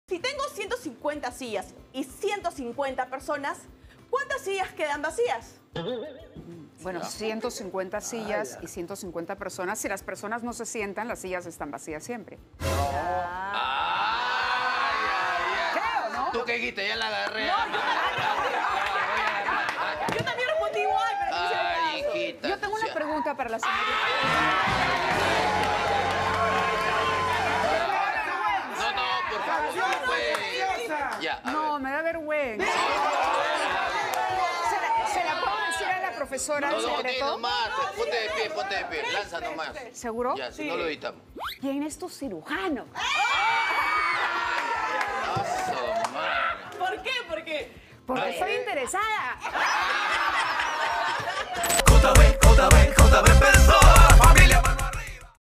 Si tengo 150 sillas y 150 personas, ¿cuántas sillas quedan vacías? Bueno, 150 sillas y 150 personas. Si las personas no se sientan, las sillas están vacías siempre. Creo, ¿no? ¿Tú qué dijiste? Ya la agarré. No, yo también respondí igual, pero no hicieron Ay, caso. hijita. Yo tengo una pregunta para la señorita. No, por favor, no puede. Ya, a No, ver. me da vergüenza. ¿Se la puedo decir a la profesora en No, di secreto? nomás. Ponte de pie. Lanza nomás. ¿Seguro? Ya, si no lo editamos. ¿Quién es tu cirujano? Eso, man. ¿Por qué? Porque Porque estoy interesada. JB, persona.